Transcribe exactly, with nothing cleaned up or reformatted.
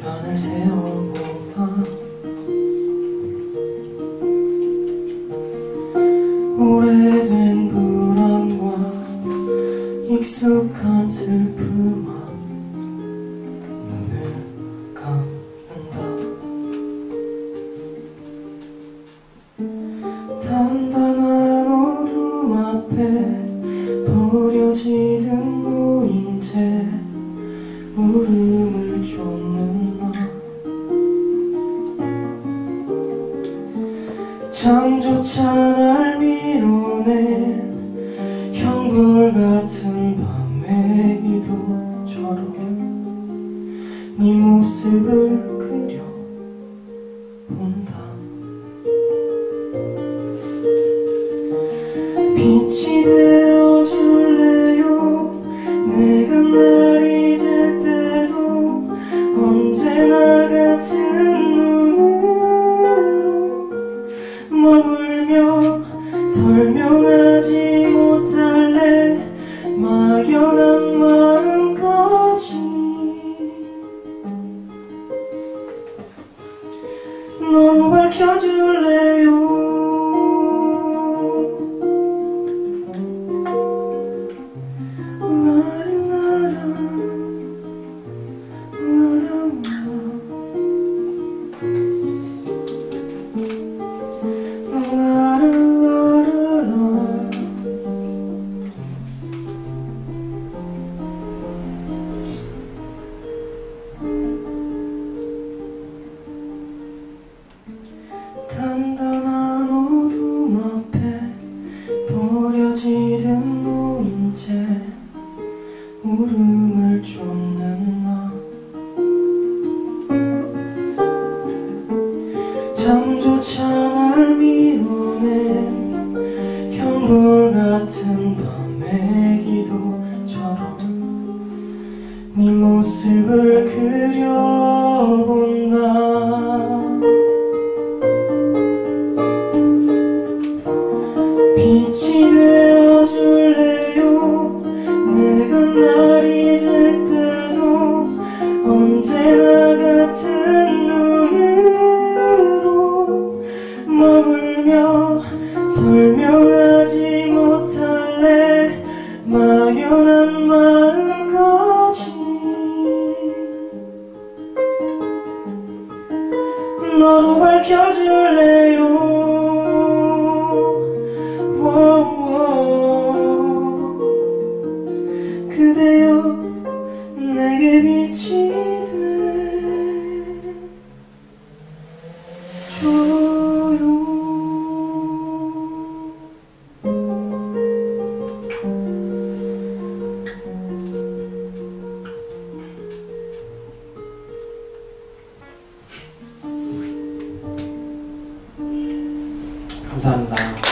판을 세워보다 오래된 불안과 익숙한 슬픔아 눈을 감는다. 단단한 어둠 앞에 버려지는 노인 채 울음을 쫓는 나. 잠조차 날 밀어낸 형벌같은 밤의 기도처럼 네 모습을 그려본다. 빛이 되어줄래요. 내가 날 잊을 때도 언제나 같은 눈으로 머물며 설명하지 못할래 막연한 마음까지. 너로 밝혀줄래요. 단단한 어둠 앞에 버려지는 노인 채 울음을 쫓는 나. 잠조차 날 밀어낸 형벌같은 밤의 기도처럼 네 모습을 그려본다. 빛이 되어줄래요. 내가 날 잊을 때도 언제나 같은 눈으로 머물며 설명하지 못할래 막연한 마음까지. 너로 밝혀줄래요. 그대여 내게 빛이 돼줘요. 감사합니다.